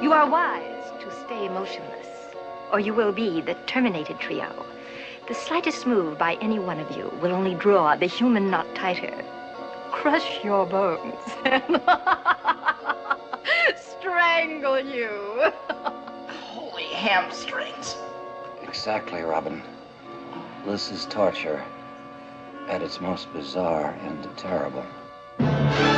You are wise to stay motionless, or you will be the terminated trio. The slightest move by any one of you will only draw the human knot tighter, crush your bones, and strangle you. Holy hamstrings. Exactly, Robin. This is torture at its most bizarre and terrible.